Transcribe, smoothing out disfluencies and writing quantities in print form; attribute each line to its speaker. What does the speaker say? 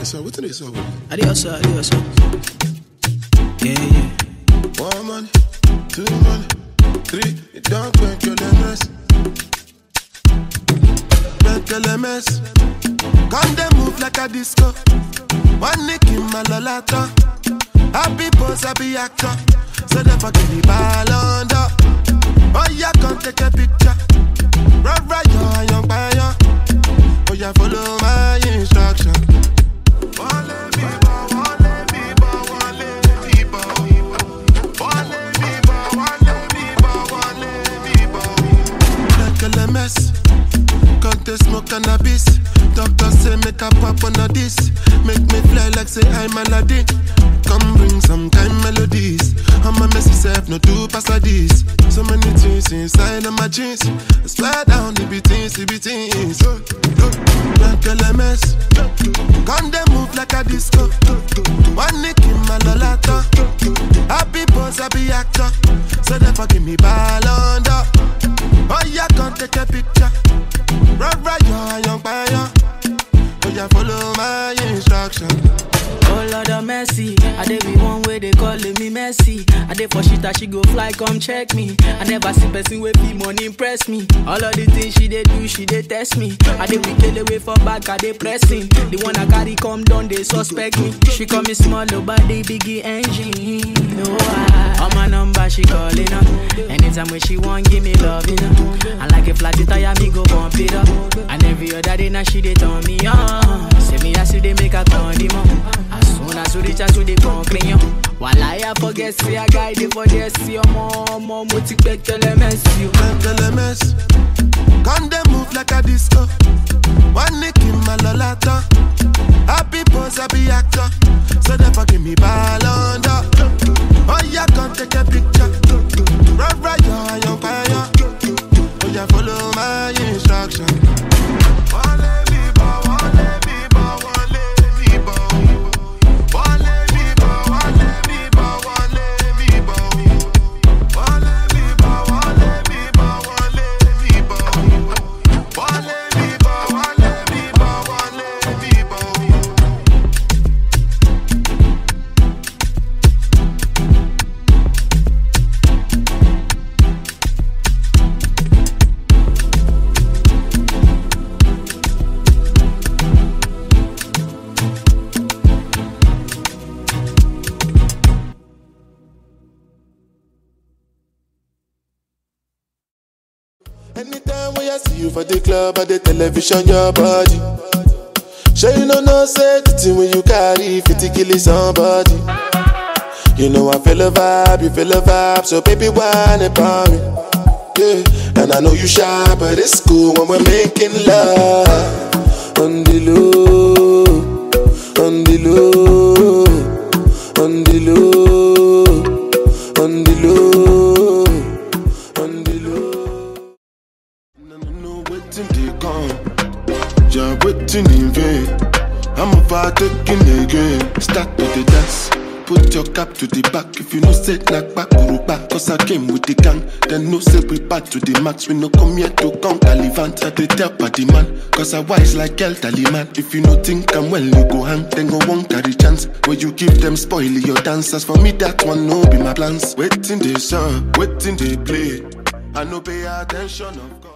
Speaker 1: So what is it?
Speaker 2: Adios. Yeah.
Speaker 1: 1 money, 2 money, 3. You don't Kpenkelemesi. Kpenkelemesi. Come they move like a disco. One nick in my latan. Happy pose, happy actor. So they forgive me Ballon. Oh yeah, come take a picture. Rora, you're a young kpa'yan. Oh yeah, follow my instruction. Kpenkelemesi. Can't they smoke cannabis? Doctor say make a pop on a this. Make me fly like say I'm Aladdin. Come bring some kind melodies. I'm a Messi self, no do pass like this. So many things inside of my jeans. I swear down, the beatings. Kpenkelemesi. Come they move like a disco. One nick in my latan. Happy pose, happy actor. So they forgive me Ballon. Oh yeah, come take a picture. Rora, you're a young kpa'yan. Oh yeah, follow my instruction.
Speaker 2: Oh Lord of Messi, I dey be one way they calling me Messi. I dey for shit that she go fly, come check me. I never see person with fee money impress me. All of the things she dey do, she dey test me. I dey kill away for back, I dey pressing. The one I carry come down, they suspect me. She call me small, but they biggie engine. No, on my number she calling up. Anytime when she want, give me love, you know. I like a flat tire, me go bump it up. And every other day now she dey turn me on. Say me as they make a condiment. As soon as you reach out to the concrete, while I forget, see a guy dey for there, see your mom, Kpenkelemesi.
Speaker 1: Kpenkelemesi. Come they move like a disco. One nick in my latan. Happy pose, happy actor. So they forgive me Ballon. Oh yeah, come take a picture. Rora, you're a young kpa'yan. Oh yeah, follow my instruction. Anytime when I see you for the club or the television, your body. Sure you know say the thing when you carry 50 kill somebody. You know I feel a vibe, you feel a vibe, so baby whine about me. Yeah, and I know you shy, but it's cool when we're making love. On the low, on the low, on the low, on the low, on the low. No, Wetin they come, you're waiting in vain. I'm about taking again. Start with the dance, put your cap to the back. If you know say knock back, cause I came with the gang. Then no say we back to the max. We no come here to come Calivant. I they tell party man, cause I wise like elderly man. If you no think I'm well, you go hang. Then go won't carry chance. Where you give them spoil your dancers. For me that one no be my plans. Waiting they song, waiting they play. I no pay attention of God.